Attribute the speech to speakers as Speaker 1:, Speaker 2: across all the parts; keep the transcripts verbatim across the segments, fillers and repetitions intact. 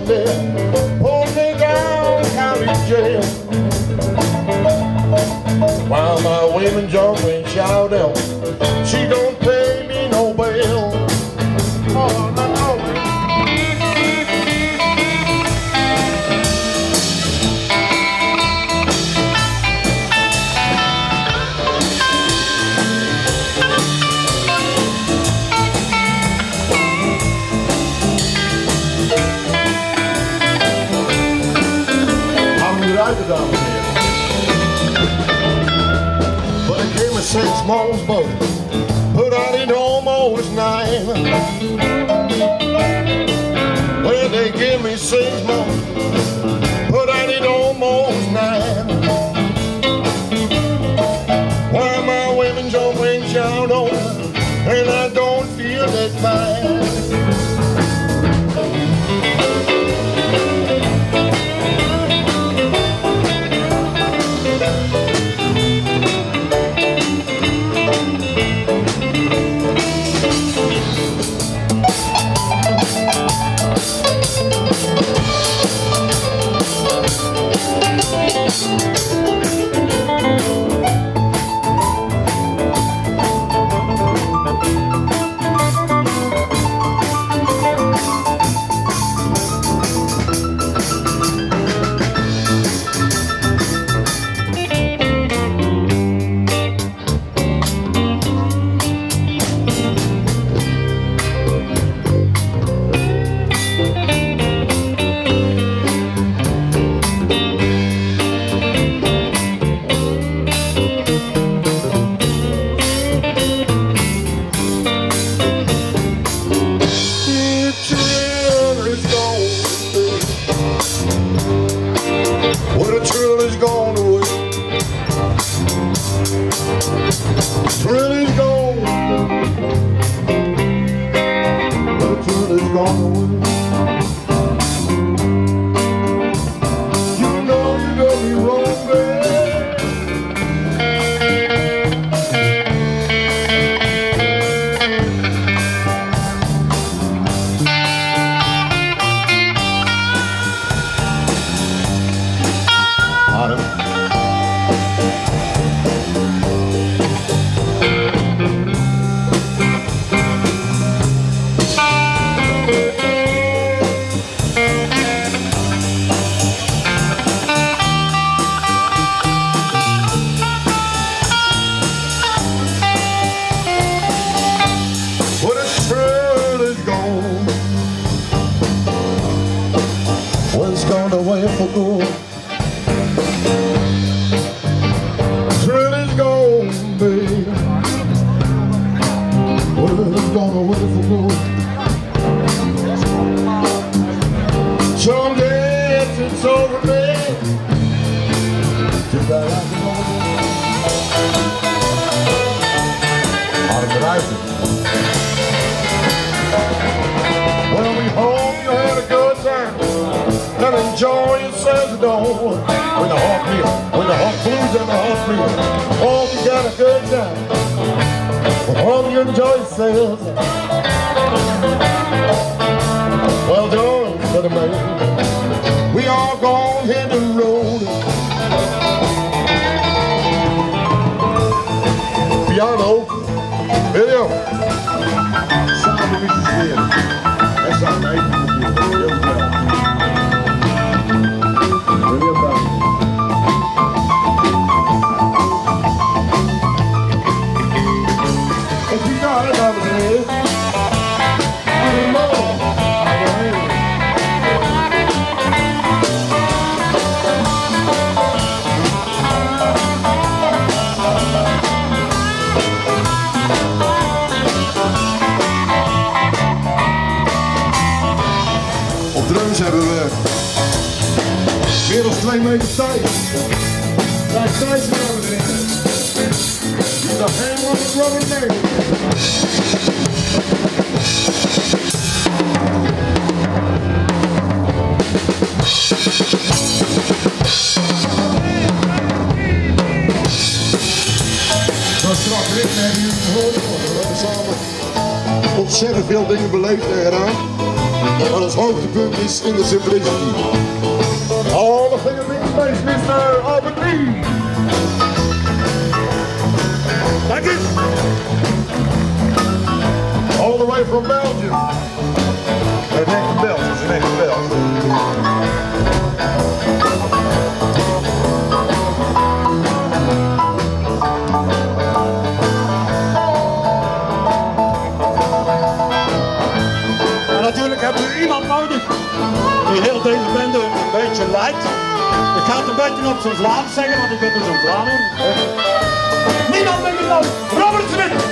Speaker 1: company pulled me down county jail. While my women jump and shout out, she don't pay me no bail. Oh, no, no. But it gave me six months, but put out in almost nine. Well, they gave me six months, put out in almost nine. While my women jump and shout on, and I don't feel that fine. Thrill is gone, the thrill is gone away. You know you got me wrong, one's gone away for good. Thrill is gone, baby. Well, it's gone away for good. Some days it's over, baby. Just like I can over. Well, we hope you had a good time and enjoy yourselves at home. With the hot meal, with the hot blues and the hot meal. Hope you got a good time. Well, hope you enjoy yourselves. Well done, said the man. We all gone hit the road. Piano, video. Samen met je sfeer. Er zijn even heel veel. Op drums hebben we meer dan twee meter tijd. Daar is tijd voor we erin. The hand on the rubber name. Dat strak ritme hebben jullie gehoord. We hebben samen ontzettend veel dingen beleefd eraan. wat ons hoogtepunt is in de Simplicity. All the fingers in space, mister Albert Lee. Thank you. All the way from Belgium. Een echte Belgisch, een echte Belgisch.
Speaker 2: En natuurlijk hebben we iemand nodig die heel deze bende een beetje leidt. Ik ga het een beetje op zijn Vlaams zeggen, want ik ben dus een Vlaming. Niemand minder dan Robert Smit!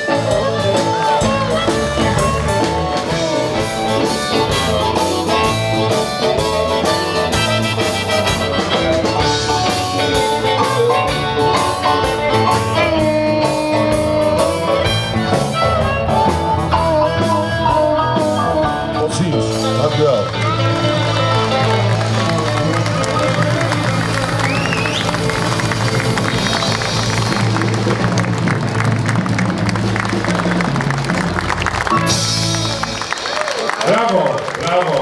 Speaker 1: Tot ziens, dankjewel. Bravo, bravo.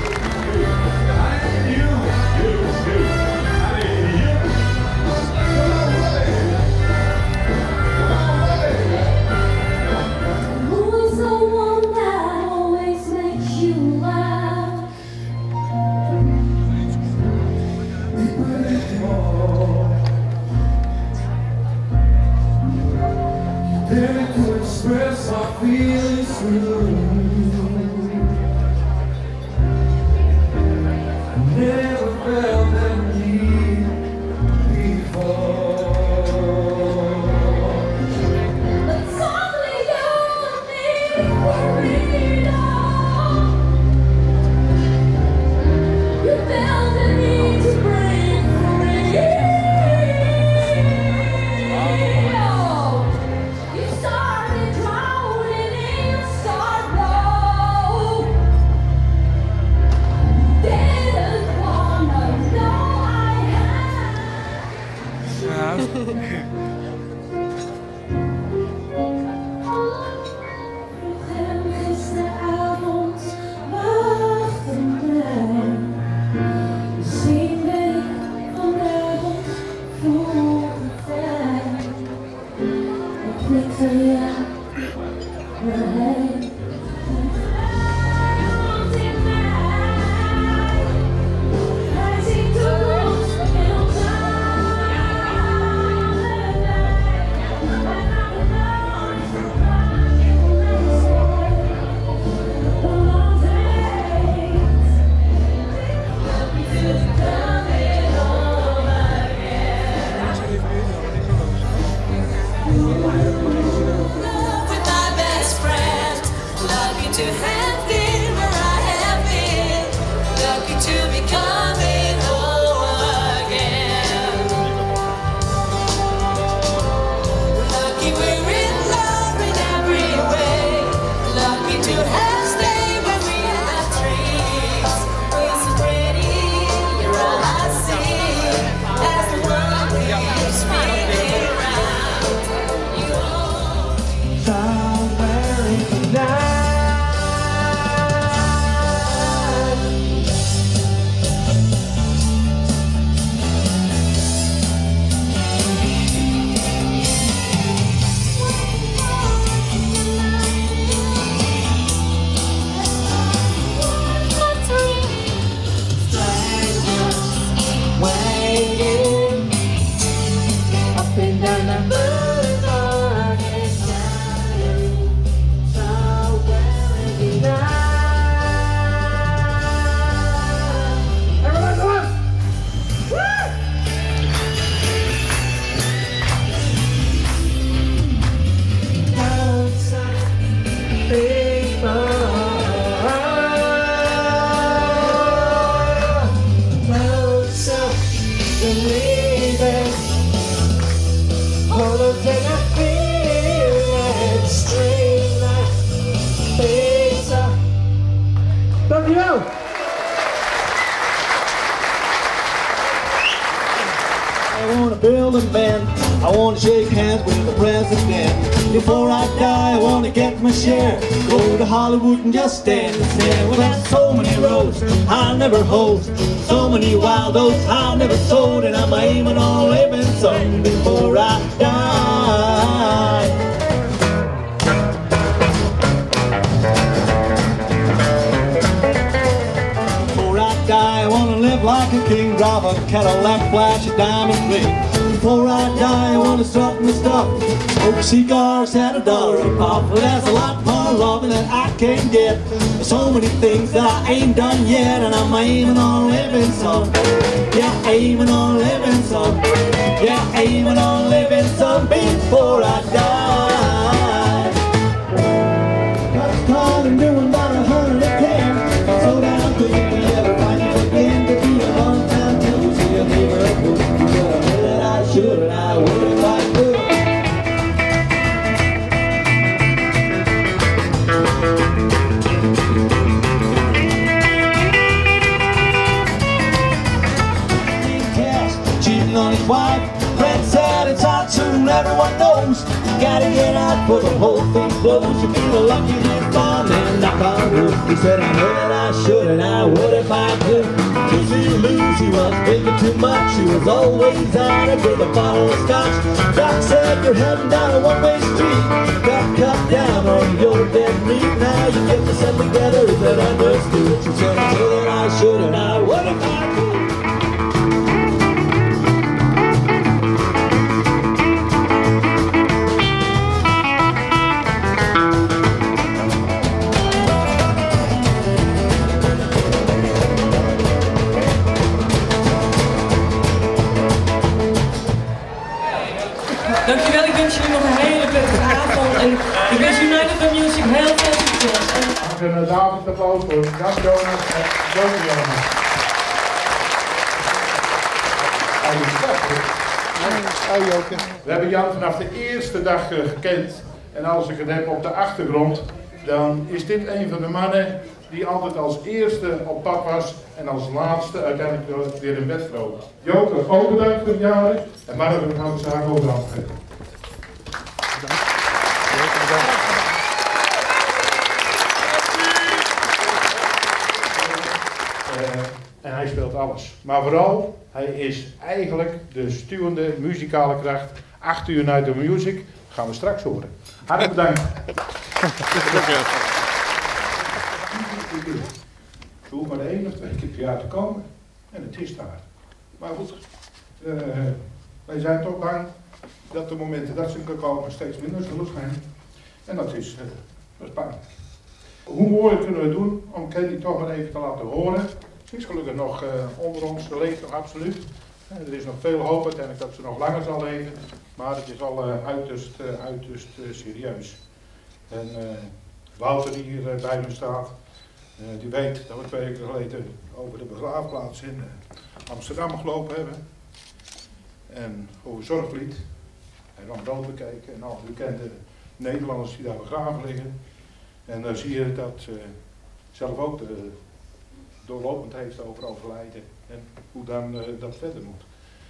Speaker 3: To express our feelings through. Never felt that need before.
Speaker 4: But suddenly you need freedom. You felt the need to break free. You started drowning in your sorrow. Didn't wanna know I had. Gisteren avond wachten wij. Misschien ben ik vanavond vroeg tijd. Ik knikte ja, maar hij. Hij ziet toekomst in ons
Speaker 5: With my best friend, lucky to have been where I have been, lucky to be coming home again. Lucky we're in love in every way, lucky to have stayed when we had trees. It's so pretty, you're all I see, as the world keeps spinning around. You
Speaker 3: Somewhere in the night, waiting up and down the boulevard and shining somewhere in the night. Everyone, come on! Woo! Outside people, closer to leaving. All of them I feel like straight like pizza. Dankjewel!
Speaker 2: I want to build a band
Speaker 6: I wanna shake hands with the president. Before I die, I wanna get my share. Go to Hollywood and just stand and stare. Well, there's so many roads I'll never hold, so many wild oats I'll never sold, and I'm aiming on living some before I die. Before I die, I wanna live like a king, drive a Cadillac, flash a diamond ring. Before I die, I wanna strut my stuff, smoke cigars at a dollar a pop. Well, there's a lot more loving that I can get. There's so many things that I ain't done yet, and I'm aiming on living some. Yeah, aiming on living some. Yeah, aiming on living some before I die. Got a car and doing about a hundred and ten. So down to if we ever find you again, to be a long time till we see a neighborhood. I should and I would if I could. Cheating on his wife, Brett said it's out soon, everyone knows. You gotta get out before the whole thing blows. You feel lucky to find and knock on wood. He said I know that I should and I would if I could. Lucy Lucy was drinking too much. She was always out with a bottle of scotch. Doc said you're heading down a one-way street. Got cut down on your dead meat. Now you get yourself together, is that understood? She said I know that I should and I would if I could.
Speaker 7: Dankjewel, ik wens jullie nog een hele prettige avond en ik wens United for Music heel veel succes.
Speaker 1: En een dames applaus voor Jan Jonas en Joke Jonas. Hoi Joke. We hebben Jan vanaf de eerste dag gekend en als ik het heb op de achtergrond, dan is dit een van de mannen die altijd als eerste op pad was en als laatste uiteindelijk weer in bed vloog. Joke, ook bedankt voor het jaren en Mark, we gaan de zaak over afgeven. Uh, en hij speelt alles. Maar vooral, hij is eigenlijk de stuwende muzikale kracht achter United Music. Dat gaan we straks horen. Hartelijk bedankt. Je hoeft maar één of twee keer per jaar te komen en het is daar. Maar goed, uh, wij zijn toch bang dat de momenten dat ze kunnen komen steeds minder zullen zijn. En dat is, uh, dat is bang. Hoe mooi kunnen we het doen om Candy toch maar even te laten horen. Ze is gelukkig nog uh, onder ons, ze leeft nog absoluut. Uh, er is nog veel hoop uiteindelijk dat ze nog langer zal leven. Maar het is al uh, uiterst, uh, uiterst uh, serieus. En uh, Wouter die hier uh, bij me staat, uh, die weet dat we twee weken geleden over de begraafplaats in uh, Amsterdam gelopen hebben. En over Zorgvliet. Hij kwam dood bekeken en al bekende Nederlanders die daar begraven liggen. En dan zie je dat uh, zelf ook de doorlopend heeft over overlijden en hoe dan uh, dat verder moet.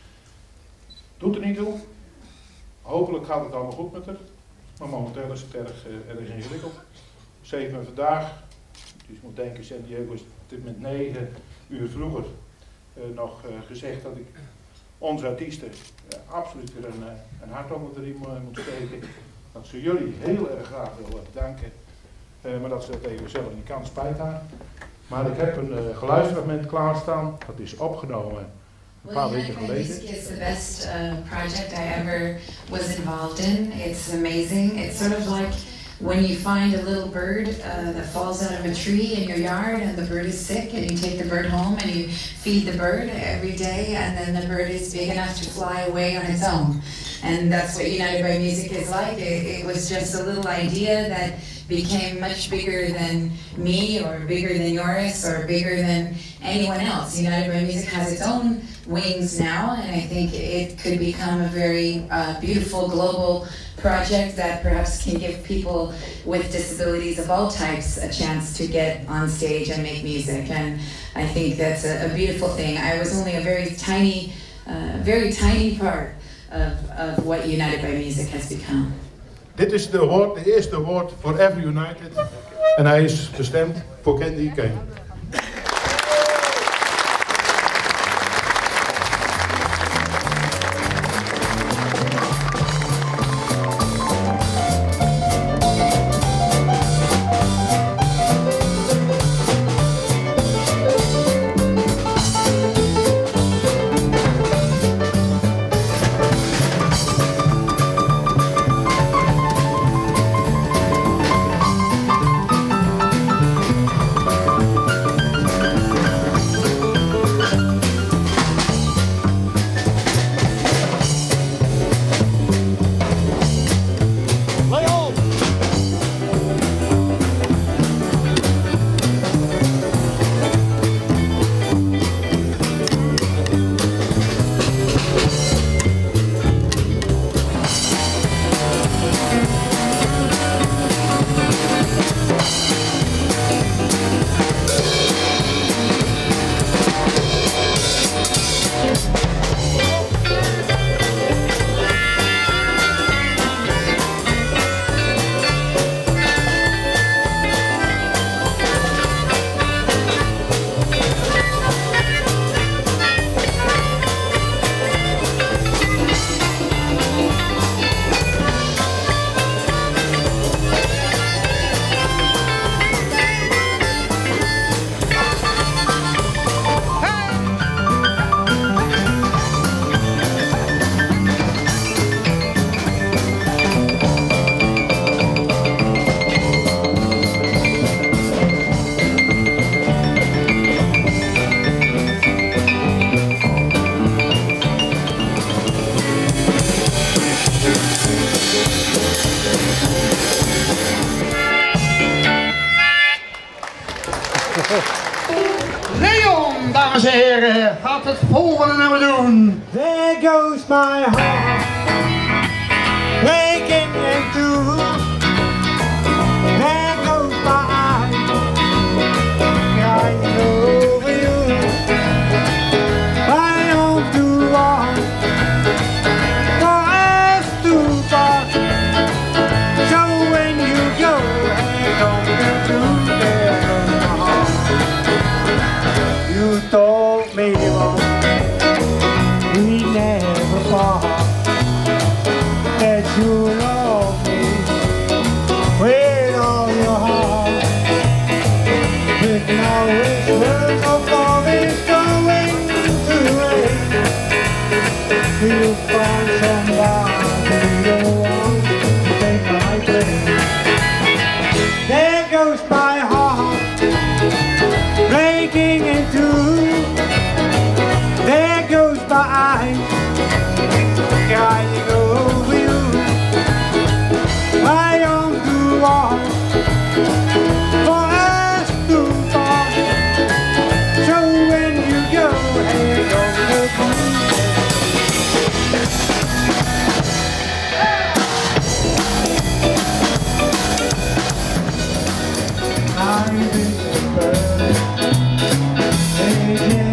Speaker 1: Doet er niet toe. Hopelijk gaat het allemaal goed met haar. Maar momenteel is het erg, uh, erg ingewikkeld. Ze heeft me vandaag, dus je moet denken, San Diego is dit met negen uur vroeger uh, nog uh, gezegd dat ik onze artiesten uh, absoluut weer een, uh, een hart onder de riem uh, moet steken. Dat ze jullie heel erg graag willen bedanken. Uh, maar dat ze dat even zelf niet kan, spijt haar. Maar ik heb een uh, geluidsfragment klaarstaan, dat is opgenomen een paar weken geleden.
Speaker 8: Music is the best uh, project I ever was involved in. It's amazing. It's sort of like when you find a little bird uh, that falls out of a tree in your yard and the bird is sick and you take the bird home and you feed the bird every day and then the bird is big enough to fly away on its own. And that's what United by Music is like. It, it was just a little idea that became much bigger than me or bigger than Joris or bigger than anyone else. United by Music has its own wings now, and I think it could become a very uh, beautiful global project that perhaps can give people with disabilities of all types a chance to get on stage and make music. And I think that's a, a beautiful thing. I was only a very tiny, uh, very tiny part of, of what United by Music has become.
Speaker 1: Dit is de award, de eerste award voor Ever United. En hij is bestemd voor Candy Kane.
Speaker 2: Leon, dames en heren, gaat het volgende nummer doen.
Speaker 3: There goes my heart, breaking in two. There goes my eyes, crying over you. I hope to walk for us to part. So when you go, hang on to there goes my heart. You told me once we never fought, that you love me with all your heart. But now this world of love is going to waste. You found somebody who wants to take my place. There goes my heart, breaking in two. There goes my eyes, crying over you. I long to walk for us to part. So when you go, hang on to me. I whisper, taking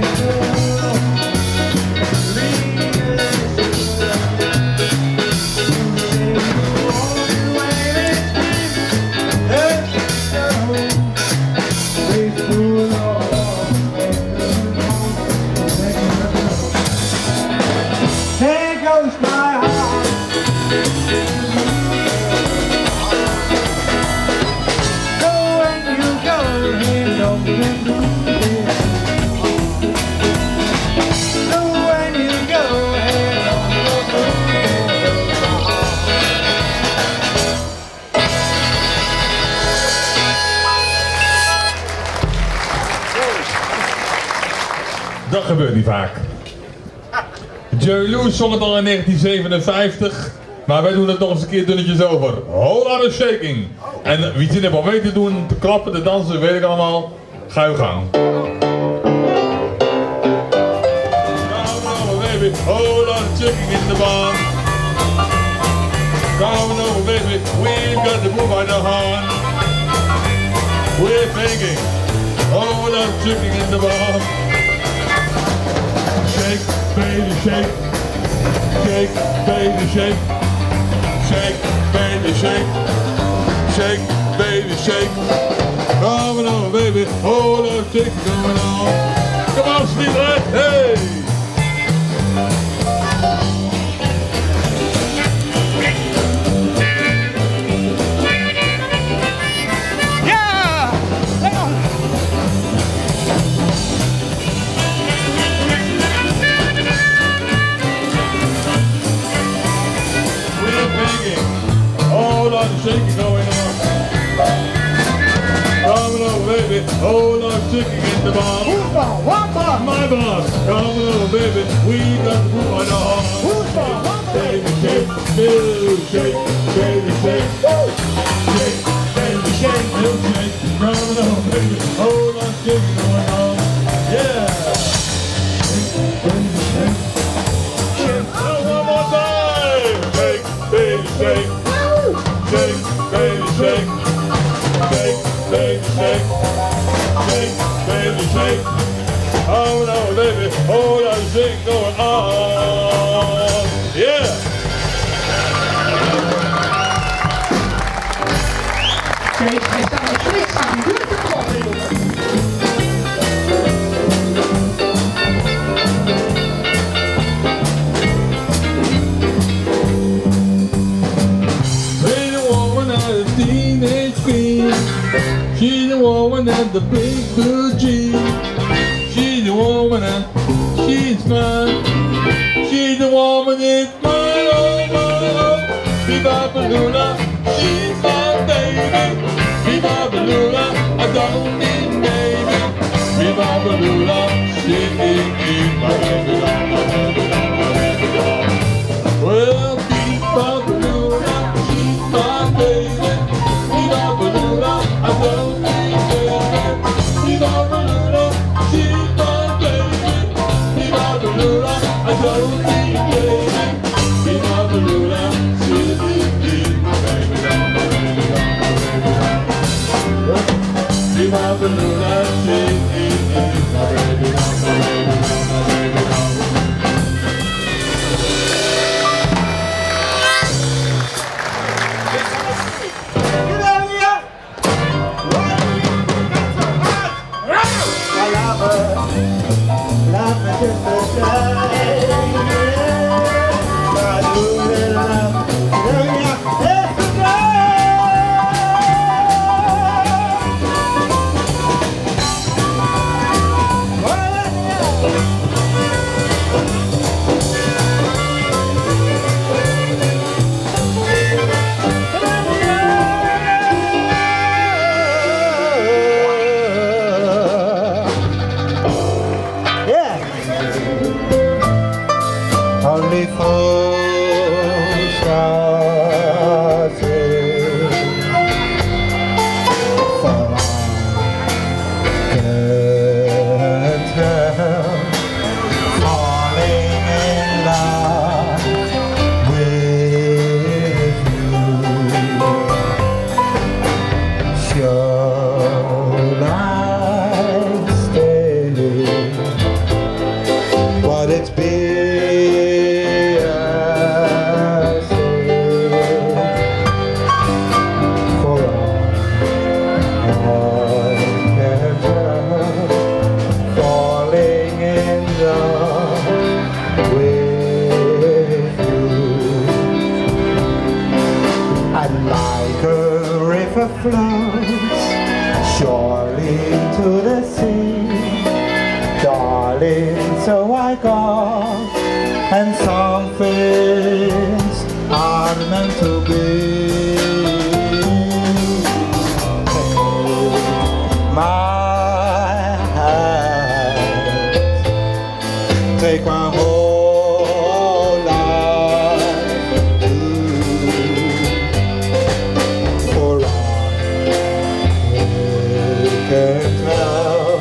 Speaker 3: there goes my heart. So when you go, hang on to me. So when you go, hang on to me.
Speaker 9: Dat gebeurt niet vaak. Jerry Lewis zong het al in negentien zevenenvijftig, maar wij doen het nog eens een keer dunnetjes over. Whole Lotta Shaking. En wie zin heeft al weet te doen, te klappen, te dansen, weet ik allemaal. Ga je gang. Baby, whole lot of shaking in the barn. Come over baby, we've got the move by the horn. We're thinking, whole lot of shaking in the barn. Shake, baby, shake. Shake, baby, shake. Shake, baby, shake. Shake, baby, shake. Coming on, baby. Hold on, shake going on. Come on, Steve, hey! Shaking going on. Coming on, baby. Hold on, shaking in the bar.
Speaker 3: Who's bar? What bar?
Speaker 9: My bar. Coming on, baby. We got the move on the heart.
Speaker 3: Who's bar? What bar?
Speaker 9: Baby, shake, little shake, baby, shake. Shake, baby, shake, little shake. Coming on, baby. Hold on, shaking going on. Yeah. Shake, baby, shake. Shake. Oh, one more time. Shake, baby, shake. Shake, baby, shake. Shake, baby, shake. Shake, baby, shake. Oh no, baby, hold on, shake going on. Yeah.
Speaker 3: Kijk, hij staat nog steeds aan die buurt te kloppen, jongen.
Speaker 9: Teenage queen. She's the woman at the big blue jeans. She's the woman and she's mine. She's the woman that's mine, oh my oh. Viva Balula, she's my baby. Viva Balula, I don't need baby. Viva Balula, she is my baby, my baby, my baby, my baby. Well, Viva Balula, she's my baby. Viva Balula, I don't need baby. Viva Balula, she's my baby. Viva Balula, I don't need baby. Viva Balula, she's my baby, my baby, my baby. Viva Balula, she's my baby, my baby, my baby.
Speaker 3: Only fools are saved, for I can tell, falling in love with you. Sure I stay, but it's been flows surely to the sea, darling, so I go, and some things are meant to be. Take my hand, take my whole life too, for I can tell,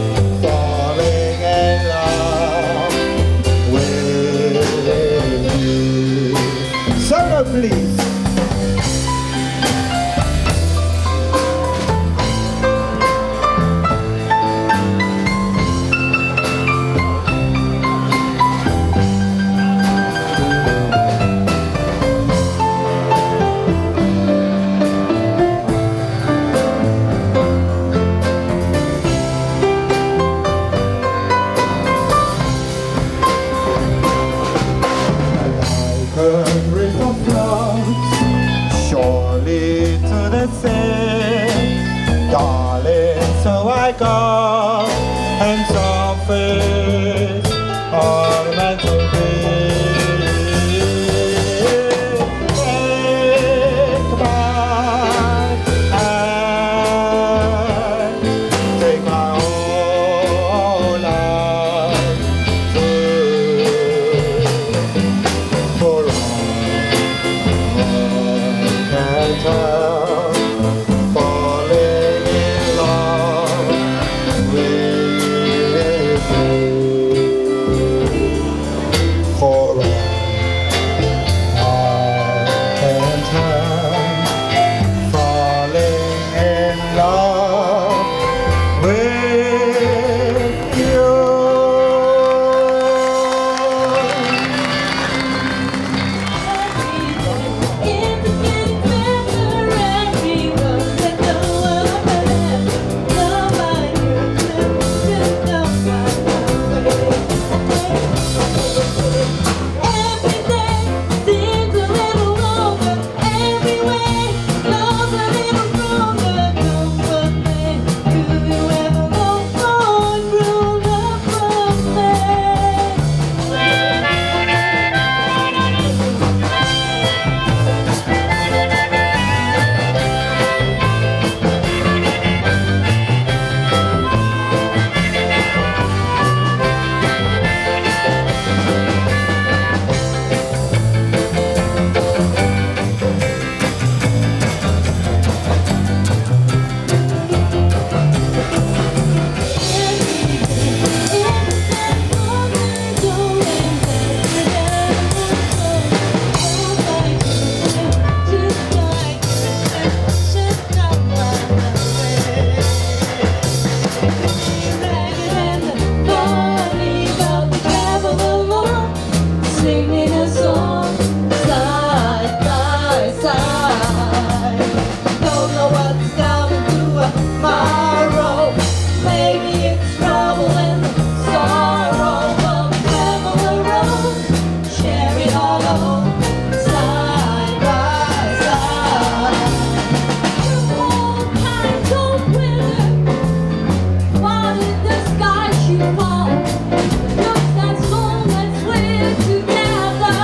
Speaker 3: falling in love with you. so I go and surface ornamental take my hand, take my whole life through, for all I can tell, falling in love with you. For all I can tell, falling in love with you.
Speaker 5: Singing a song side by side. Don't know what's coming tomorrow. Maybe it's trouble and sorrow, but never alone. Share it all alone, side by side. All kinds of weather, what in the sky she falls. Just as long as we're together,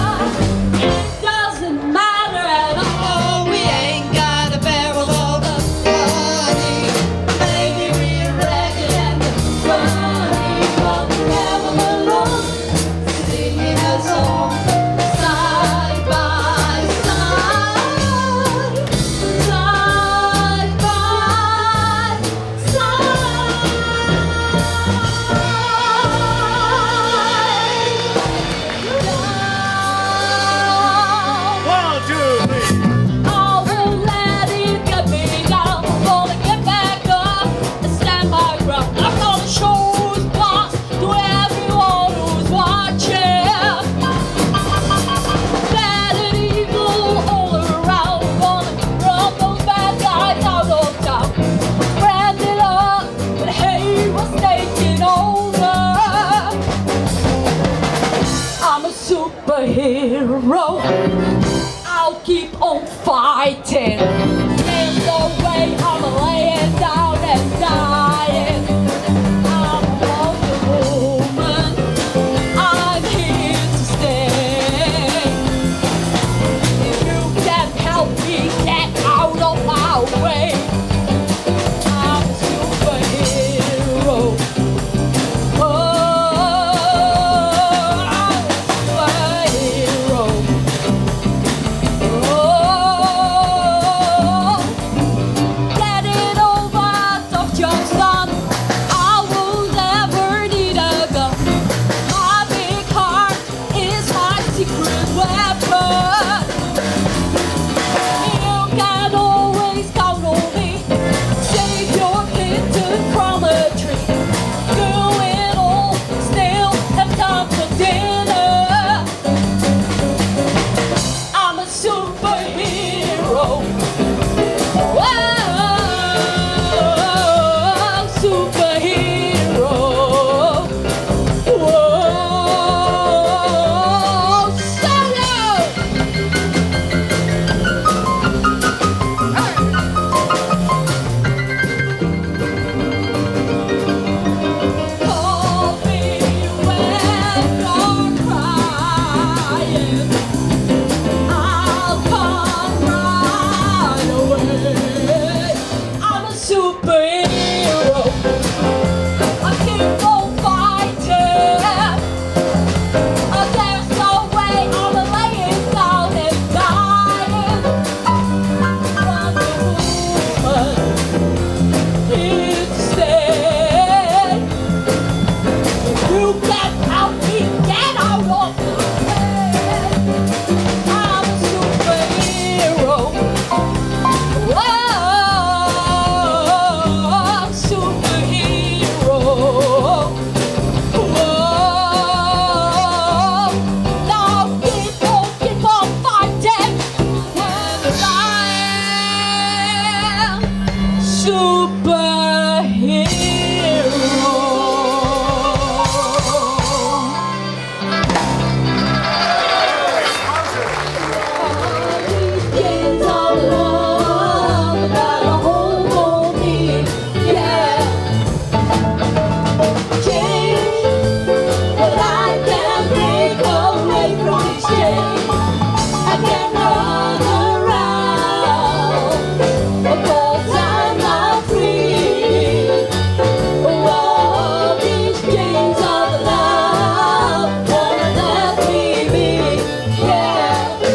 Speaker 5: it doesn't matter at all. We ain't got a barrel of the money. Maybe we're ragged and funny, but we're never alone. Singing a song side by side, side by side.
Speaker 2: One, two, three.
Speaker 5: I won't let it get me down. I'm gonna get back up and stand my ground. I'm gonna show who's boss to everyone who's watching. Bad and evil all around. Gonna run those bad guys out of town. Friend it up, but hey, was taking over. I'm a superhero. I'll keep on fighting. There's no way I'm laying down and dying. I'm a Wonder Woman. I'm here to stay. If you can help me get out of my way, I'm a superhero. Oh, I'm a superhero. Oh, superhero. I keep on fighting. Oh, there's no way I'm laying down and dying. Wonder Woman instead. You can help me get out of the way. I'm a superhero. I'm superhero. Whoa. Now keep on, keep on fighting. When I am superhero. These kids all love got a hold on me, yeah. Change, but I can't break away from these chains. I can run around, because I'm not free. Oh, these chains of love won't let me be, yeah.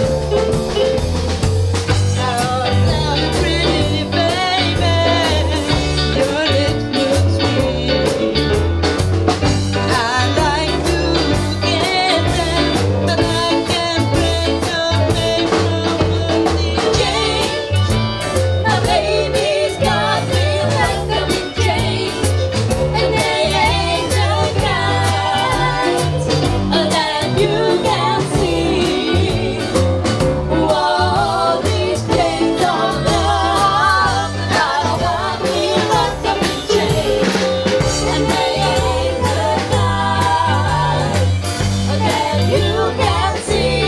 Speaker 5: Now, now, pretty baby, your lips look sweet. I like to get them, but I can't break away from these chains. My baby's got me like them in chains, and they ain't no kind that you can see. Whoa, these chains of love, I got me like them in chains, and they ain't the kind that you can see.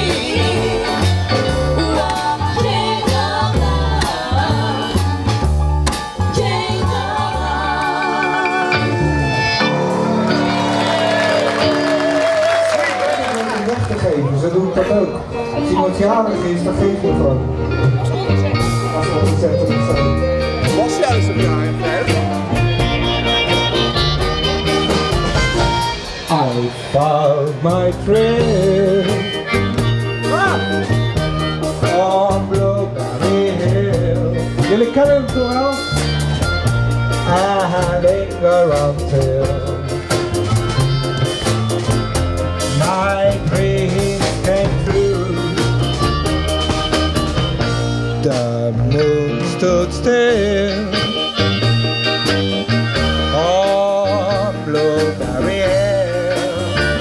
Speaker 5: Whoa, chains of love, chains of
Speaker 3: Om weg te geven, zo doe ik dat ook. Als iemand jarig is, dan geef je het gewoon. Als we ontzettend zijn.
Speaker 10: Was juist een jaar, Fred.
Speaker 3: I found my trail on Blueberry Hill. Jullie kennen hem toch wel? I linger until my dreams came true. The moon stood still on Blueberry Hill.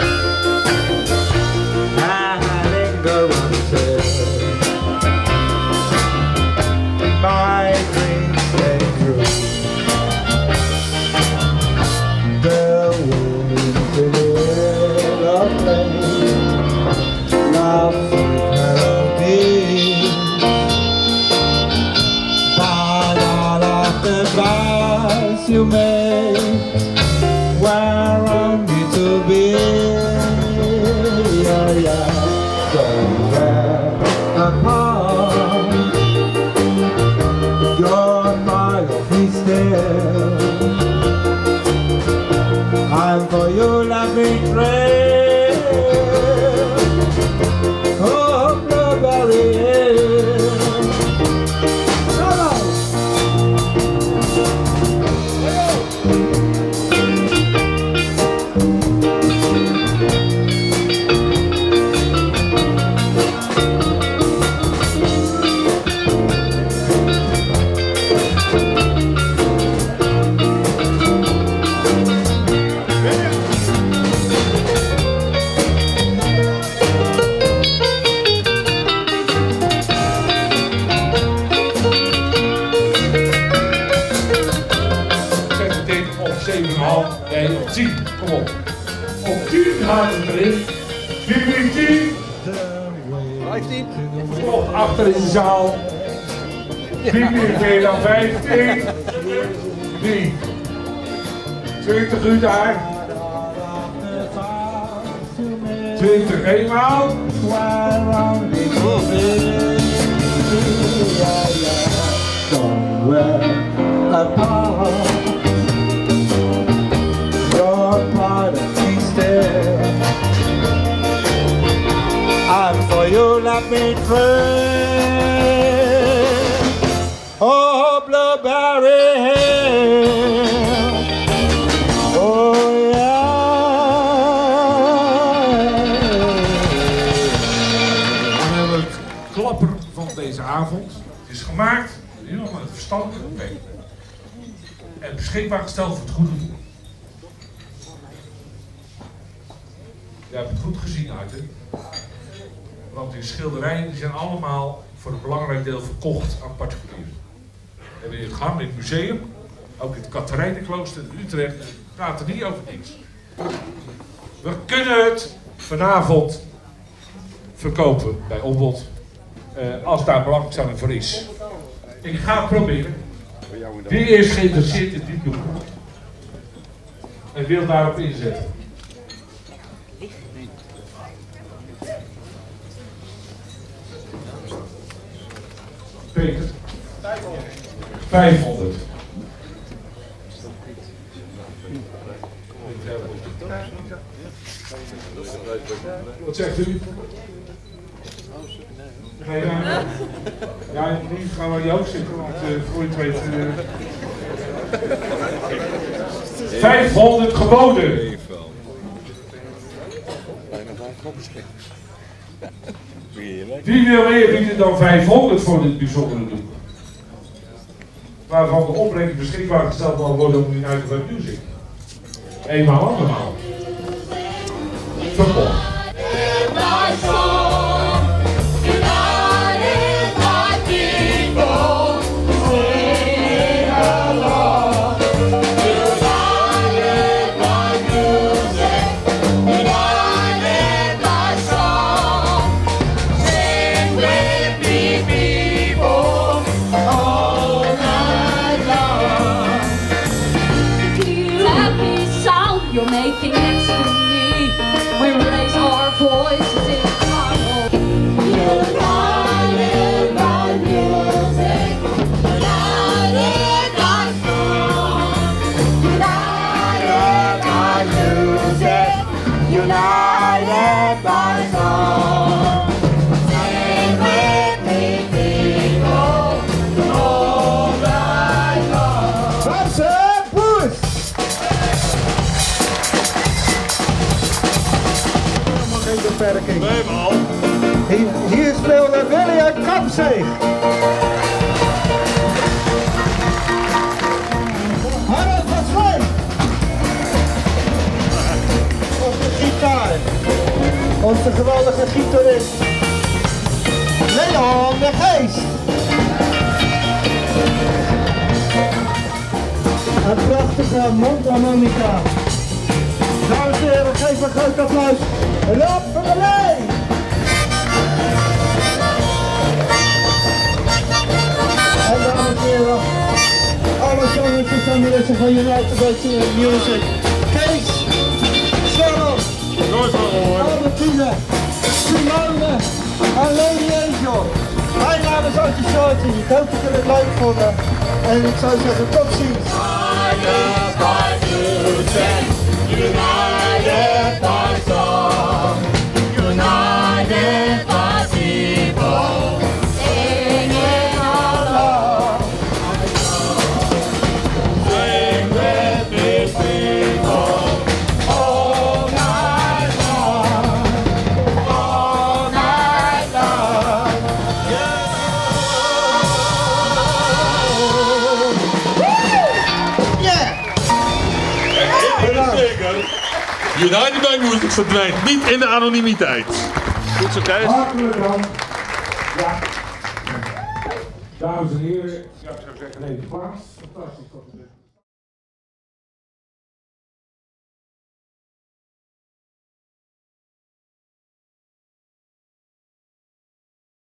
Speaker 3: I linger until my dreams came true. The winds in the air of flame, love sweet melodies, but all of the vows you made were only to be, yeah, yeah, somewhere apart. You're my lovely still. I'm for you, let me trail. Oh, Blueberry Hill. Come on.
Speaker 2: zeven komma vijf, nee, op tien, kom op. Op tien gaat het erin. Wie wie tien?
Speaker 10: vijftien.
Speaker 2: Klopt, achter in de zaal. Wie meer dan vijftien? Wie? twintig uur daar. twintig eenmaal. Somewhere apart.
Speaker 3: Oh, Blueberry Hill. Oh, yeah.
Speaker 11: We hebben het klapper van deze avond. Het is gemaakt helemaal met verstandelijke beperking. En beschikbaar gesteld voor het goede doel. Je hebt het goed gezien uit, hè? Want die schilderijen die zijn allemaal voor een belangrijk deel verkocht aan particulieren. We hebben in het gang in het museum, ook in het Catharijnenklooster in Utrecht, praten niet over niks. We kunnen het vanavond verkopen bij Opbod, uh, als daar belangstelling voor is. Ik ga het proberen. Wie is geïnteresseerd in dit boek en wil daarop inzetten? Peter? vijfhonderd. Wat zegt u? Nee, ja, ja, nu gaan we die ook zitten, want uh, voor je het weet... Uh... vijfhonderd geboden! Wie wil meer bieden dan vijfhonderd voor dit bijzondere doek? Waarvan de opbrengst beschikbaar gesteld zal worden om United Web Music. Eenmaal, andermaal. Verkocht.
Speaker 4: You're making next to me. We raise our voices in harmony. United by music, united by song, united by music, united by song. Sing with me, people, all night long.
Speaker 3: That's it, boys! Geen beperking.
Speaker 2: Nee, man.
Speaker 3: Hier, hier speelde William Kapzeeg. Harold van Schijn. Op de gitaar. Onze geweldige gitarist. Leon de Geest. Een prachtige mondharmonica. Dames en heren, geef een groot applaus. Rob van der Lee! En dames en heren, alle zangers en zangeressen van United by Music. Kees, Sarah, Albertine, Simone en Lady Angel. Mijn naam is Artie Shorty. Ik hoop dat jullie het leuk vonden. En ik zou zeggen, tot ziens.
Speaker 4: United by music, united by song, united by people, singing along. Sing with me, people, all night long, all night long.
Speaker 9: United by Music verdwijnt niet in de anonimiteit.
Speaker 11: Goed zo, Kees. Hartelijk dank. Ja. Dames en heren, ja, ik zou zeggen, neem de plaats. Fantastisch.